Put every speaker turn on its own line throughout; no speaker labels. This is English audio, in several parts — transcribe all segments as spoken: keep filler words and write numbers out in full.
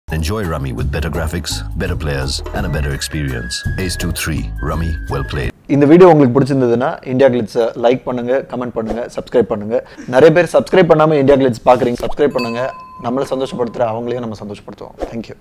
Enjoy Rummy with better graphics, better players, and a better experience. Ace two three, Rummy, well played.
இந்த video உங்களுக்கு பிடிச்சிருந்ததுன்னா India கிளிட்ஸை like பண்ணுங்க, comment பண்ணுங்க, subscribe பண்ணுங்க. நிறைய பேர் சப்ஸ்கிரைப் பண்ணாம இந்தியா கிளிட்ஸ் பாக்குறீங்க, சப்ஸ்கிரைப் பண்ணுங்க. நம்மளை சந்தோஷப்படுத்துற அவங்களையும் நம்ம சந்தோஷப்படுத்துவோம். Thank you.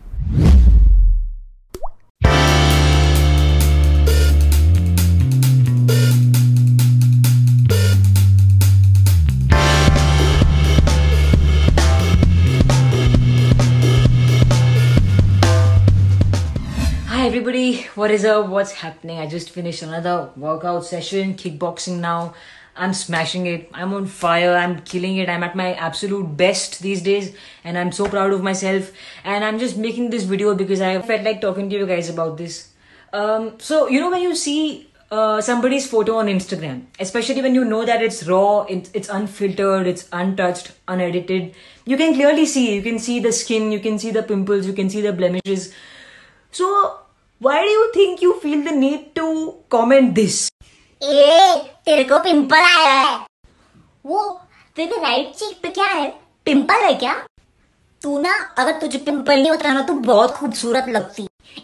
Hi everybody, what is up? What's happening? I just finished another workout session, kickboxing now. I'm smashing it. I'm on fire. I'm killing it. I'm at my absolute best these days and I'm so proud of myself. And I'm just making this video because I felt like talking to you guys about this. Um, so, you know when you see uh, somebody's photo on Instagram, especially when you know that it's raw, it's, it's unfiltered, it's untouched, unedited, you can clearly see. You can see the skin, you can see the pimples, you can see the blemishes. So, why do you think you feel the need to comment this?
ए, तेरे को pimple आया है। वो तेरे right चीक पे क्या है? Pimple है क्या? तू ना अगर तुझे पिंपल नहीं होता ना तो बहुत खूबसूरत लगती।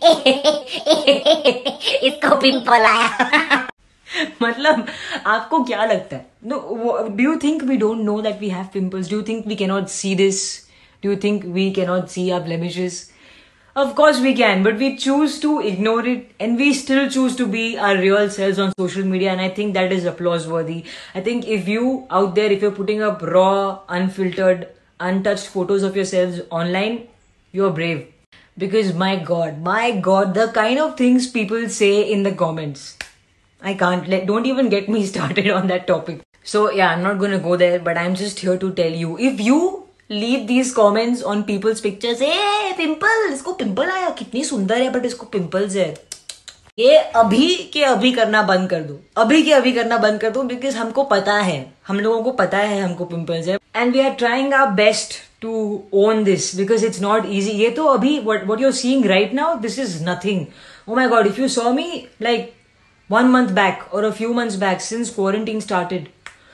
इसको पिंपल आया।
मतलब आपको क्या लगता है? No, do you think we don't know that we have pimples? Do you think we cannot see this? Do you think we cannot see our blemishes? Of course we can, but we choose to ignore it and we still choose to be our real selves on social media, and I think that is applause worthy. I think if you out there, if you're putting up raw, unfiltered, untouched photos of yourselves online, you're brave. Because my god, my god, the kind of things people say in the comments. I can't let, don't even get me started on that topic. So yeah, I'm not gonna go there, but I'm just here to tell you, if you leave these comments on people's pictures, hey pimple, इसको pimple आया, कितनी सुंदर है but इसको pimples है, ये अभी के अभी करना बंद कर दो, अभी के अभी करना बंद कर दो, बिकॉज हमको पता है, हम लोगों को पता है हमको पिंपल्स है, and we are trying our best to own this because it's not easy. ये तो अभी what what you're seeing right now, this is nothing. Oh my god, if you saw me like one month back or a few months back since quarantine started,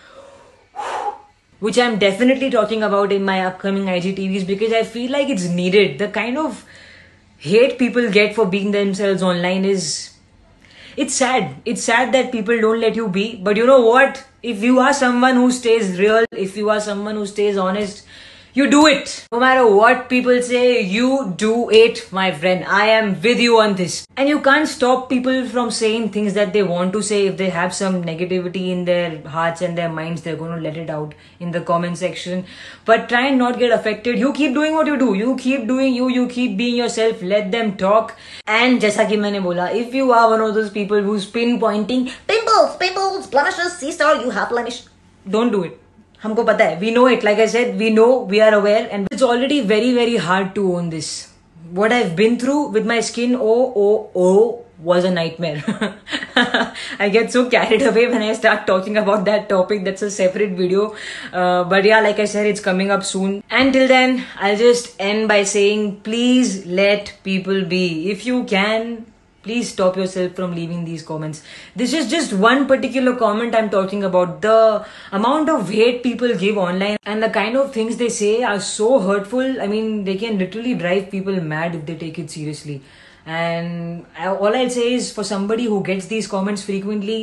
which I'm definitely talking about in my upcoming I G T Vs because I feel like it's needed. The kind of hate people get for being themselves online is, it's sad. It's sad that people don't let you be. But you know what? If you are someone who stays real, if you are someone who stays honest, you do it. No matter what people say, you do it, my friend. I am with you on this. And you can't stop people from saying things that they want to say. If they have some negativity in their hearts and their minds, they're going to let it out in the comment section. But try and not get affected. You keep doing what you do. You keep doing you. You keep being yourself. Let them talk. And जैसा कि मैंने बोला, if you are one of those people who's pinpointing pimples, pimples, blemishes, sister, you have blemish, don't do it. हमको पता है, we know it, like I said, we know, we are aware, and it's already very very hard to own this. What I've been through with my skin, oh oh oh, was a nightmare. I get so carried away when I start talking about that topic. That's a separate video, uh, but yeah, like I said, it's coming up soon. Until then, I'll just end by saying, please let people be. If you can, please stop yourself from leaving these comments. This is just one particular comment I'm talking about. The amount of hate people give online and the kind of things they say are so hurtful. I mean, they can literally drive people mad if they take it seriously. And all I'll say is, for somebody who gets these comments frequently,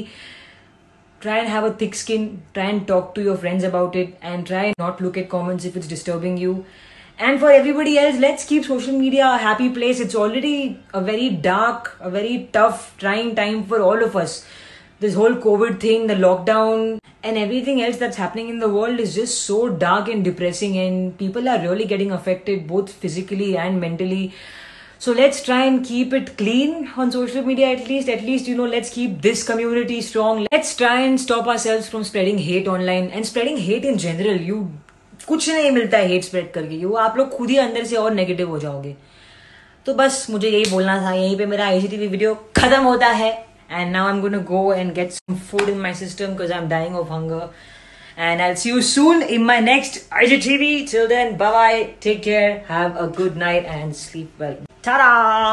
try and have a thick skin. Try and talk to your friends about it, and try and not look at comments if it's disturbing you. And for everybody else, let's keep social media a happy place. It's already a very dark, a very tough, trying time for all of us. This whole COVID thing, the lockdown, and everything else that's happening in the world is just so dark and depressing, and people are really getting affected both physically and mentally. So let's try and keep it clean on social media at least. At least, you know, let's keep this community strong. Let's try and stop ourselves from spreading hate online and spreading hate in general. You कुछ नहीं मिलता है hate spread करके, वो आप लोग खुद ही अंदर से और नेगेटिव हो जाओगे. तो बस मुझे यही बोलना था. यहीं पे मेरा I G T V video खत्म होता है. And now I am gonna go and get some food in my system because I am dying of hunger. And I will see you soon in my next I G T V. Till then, bye bye, take care, have a good night and sleep well. Ta-da!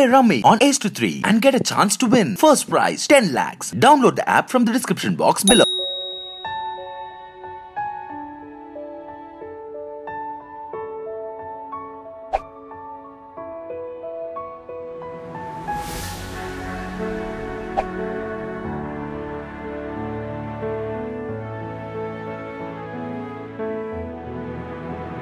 Rummy on Ace to three and get a chance to win first prize ten lakhs. Download the app from the description box below.